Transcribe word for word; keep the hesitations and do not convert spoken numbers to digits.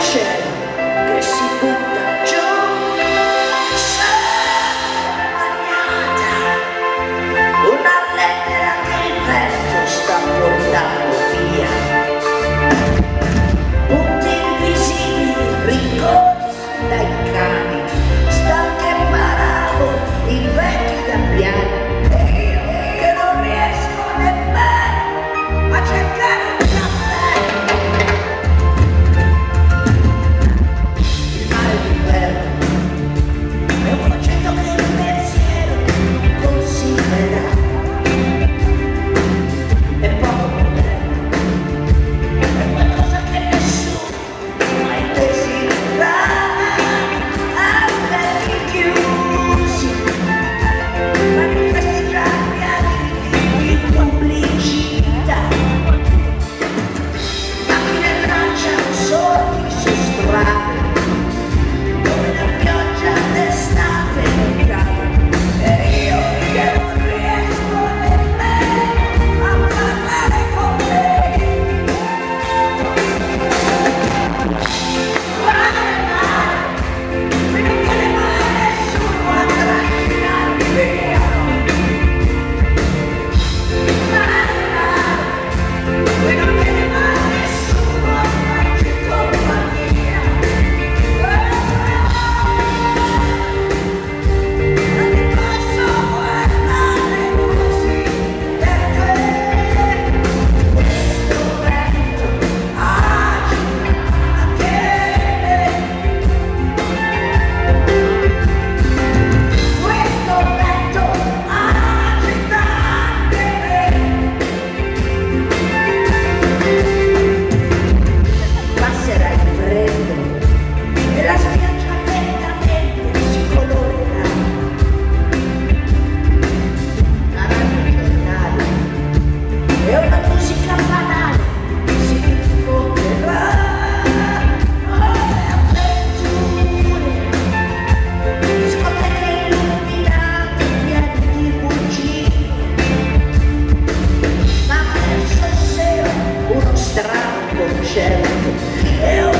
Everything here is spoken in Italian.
cielo che si butta giù. Una lettera che il vento sta portando via. Punti invisibili rincorsi dai cani, stanche parabole in vecchi gabbiani. E io che non riesco nemmeno a cercare un caffè. Il mare d'inverno è un concetto che il pensiero considera. È poco moderno, è qualcosa che nessuno mai desidera. A occhi chiusi, manifesti già piani di pubblicità. Macchine tracciano solchi su strade dove la pioggia d'estate cade. E io che non riesco nemmeno a parlare con lei. Mare, mare, qui non viene mai nessuno a trascinarmi via. Mare, mare, qui non viene mai nessuno a farci compagnia. Ma ti posso guardare così perché questo vento agita anche me. Questo vento agita anche me. Passerà il freddo e la spiaggia lentamente si colorerà. Saranno i giornali e una musica banale si diffonderà. Oh, le avventure, discoteche illuminate piene di bugie. Ma verso il sera uno strano concerto e